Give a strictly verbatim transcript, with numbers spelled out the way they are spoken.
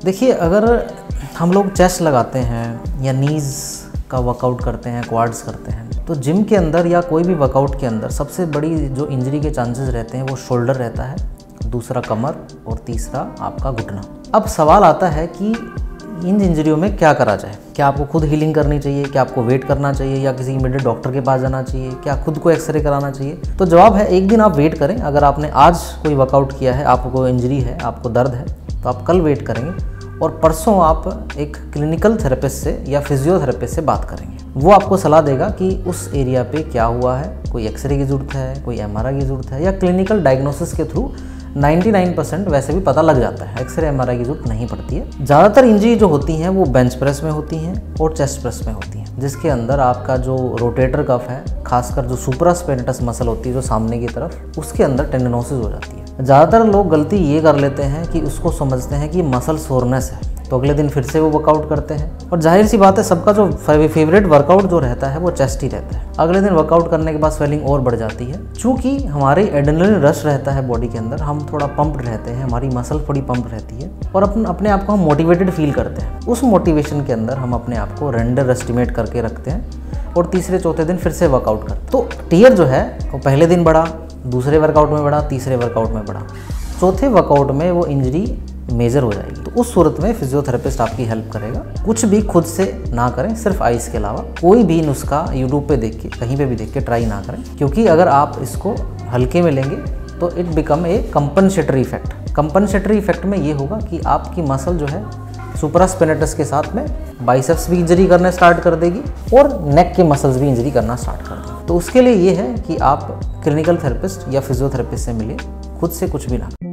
देखिए, अगर हम लोग चेस्ट लगाते हैं या नीज़ का वर्कआउट करते हैं, क्वाड्स करते हैं, तो जिम के अंदर या कोई भी वर्कआउट के अंदर सबसे बड़ी जो इंजरी के चांसेस रहते हैं वो शोल्डर रहता है, दूसरा कमर और तीसरा आपका घुटना। अब सवाल आता है कि इन इंजरियों में क्या करा जाए। क्या आपको खुद हीलिंग करनी चाहिए, क्या आपको वेट करना चाहिए या किसी इमीडिएट डॉक्टर के पास जाना चाहिए, क्या खुद को एक्सरे कराना चाहिए? तो जवाब है, एक दिन आप वेट करें। अगर आपने आज कोई वर्कआउट किया है, आपको इंजरी है, आपको दर्द है, तो आप कल वेट करेंगे और परसों आप एक क्लिनिकल थेरेपिस्ट से या फिजियोथेरेपिस्ट से बात करेंगे। वो आपको सलाह देगा कि उस एरिया पे क्या हुआ है, कोई एक्सरे की ज़रूरत है, कोई एमआरआई की ज़रूरत है, या क्लिनिकल डायग्नोसिस के थ्रू निन्यानवे परसेंट वैसे भी पता लग जाता है, एक्सरे एमआरआई की ज़रूरत नहीं पड़ती है। ज़्यादातर इंजरी जो होती हैं वो बेंच प्रेस में होती हैं और चेस्ट प्रेस में होती हैं, जिसके अंदर आपका जो रोटेटर कफ है, खासकर जो सुप्रास्पिनेटस मसल होती है जो सामने की तरफ, उसके अंदर टेंडनोसिस हो जाती है। ज़्यादातर लोग गलती ये कर लेते हैं कि उसको समझते हैं कि मसल सोरनेस है, तो अगले दिन फिर से वो वर्कआउट करते हैं। और जाहिर सी बात है, सबका जो फेवरेट वर्कआउट जो रहता है वो चेस्ट ही रहता है। अगले दिन वर्कआउट करने के बाद स्वेलिंग और बढ़ जाती है। चूँकि हमारे एड्रेनलिन रश रहता है बॉडी के अंदर, हम थोड़ा पंप्ड रहते हैं, हमारी मसल थोड़ी पंप रहती है और अपन अपने आप को हम मोटिवेटेड फील करते हैं। उस मोटिवेशन के अंदर हम अपने आप को रेंडर एस्टिमेट करके रखते हैं और तीसरे चौथे दिन फिर से वर्कआउट करते हैं। तो टीयर जो है वो पहले दिन बढ़ा, दूसरे वर्कआउट में बढ़ा, तीसरे वर्कआउट में बढ़ा, चौथे वर्कआउट में वो इंजरी मेजर हो जाएगी। तो उस सूरत में फिजियोथेरेपिस्ट आपकी हेल्प करेगा। कुछ भी खुद से ना करें, सिर्फ आइस के अलावा कोई भी नुस्खा यूट्यूब पे देख के, कहीं पे भी देख के ट्राई ना करें, क्योंकि अगर आप इसको हल्के में लेंगे तो it become a compensatory effect. Compensatory effect में ये होगा कि आपकी मसल जो है सुप्रास्पिनेटस के साथ में बाइसेप्स भी इंजरी करने स्टार्ट कर देगी और नेक के मसल्स भी इंजरी करना स्टार्ट कर देगी। तो उसके लिए ये है कि आप क्लिनिकल थेरेपिस्ट या फिजियोथेरेपिस्ट से मिलिए, खुद से कुछ भी ना।